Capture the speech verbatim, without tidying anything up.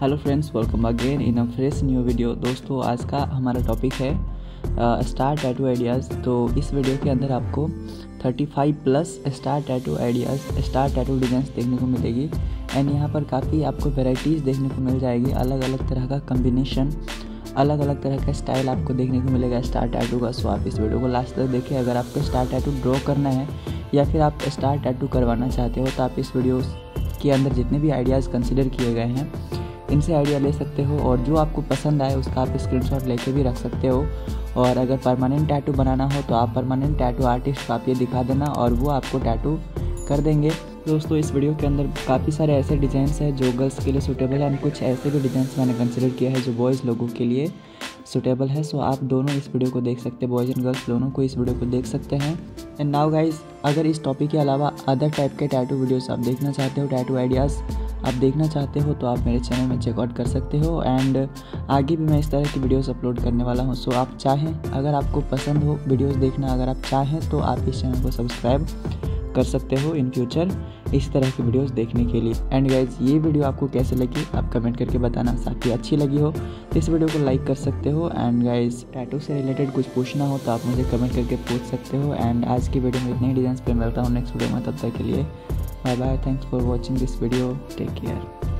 Hello friends, welcome again in a fresh new video. दोस्तों, आज का हमारा टॉपिक है स्टार टैटू आइडियाज़। तो इस वीडियो के अंदर आपको पैंतीस plus star tattoo ideas, star tattoo designs देखने को मिलेगी। एंड यहाँ पर काफ़ी आपको वेराइटीज़ देखने को मिल जाएगी, अलग अलग तरह का कम्बिनेशन, अलग अलग तरह का स्टाइल आपको देखने को मिलेगा स्टार टैटू का। सो आप इस वीडियो को लास्ट तक देखिए। अगर आपको स्टार टैटू ड्रॉ करना है या फिर आप स्टार टैटू करवाना चाहते हो तो आप इस वीडियो के अंदर जितने भी आइडियाज़ कंसिडर किए गए हैं इनसे आइडिया ले सकते हो, और जो आपको पसंद आए उसका आप स्क्रीनशॉट लेके भी रख सकते हो। और अगर परमानेंट टैटू बनाना हो तो आप परमानेंट टैटू आर्टिस्ट को आप ये दिखा देना और वो आपको टैटू कर देंगे। दोस्तों, इस वीडियो के अंदर काफ़ी सारे ऐसे डिज़ाइंस हैं जो गर्ल्स के लिए सूटेबल है, एंड कुछ ऐसे भी डिज़ाइंस मैंने कंसिडर किया है जो बॉयज़ लोगों के लिए सूटेबल है। सो आप दोनों इस वीडियो को देख सकते हैं, बॉयज़ एंड गर्ल्स दोनों को इस वीडियो को देख सकते हैं। एंड नाउ गाइज, अगर इस टॉपिक के अलावा अदर टाइप के टैटू वीडियोस आप देखना चाहते हो, टैटू आइडियाज़ आप देखना चाहते हो, तो आप मेरे चैनल में चेकआउट कर सकते हो। एंड आगे भी मैं इस तरह की वीडियोस अपलोड करने वाला हूँ। सो आप चाहें, अगर आपको पसंद हो वीडियोस देखना, अगर आप चाहें तो आप इस चैनल को सब्सक्राइब कर सकते हो इन फ्यूचर इस तरह की वीडियोस देखने के लिए। एंड गाइज, ये वीडियो आपको कैसे लगी आप कमेंट करके बताना। साथ ही अच्छी लगी हो तो इस वीडियो को लाइक कर सकते हो। एंड गाइज, टैटू से रिलेटेड कुछ पूछना हो तो आप मुझे कमेंट करके पूछ सकते हो। एंड आज की वीडियो में इतने ही डिज़ाइंस पे मिलता हूँ नेक्स्ट वीडियो में। तब तक के लिए bye bye, thanks for watching this video, take care.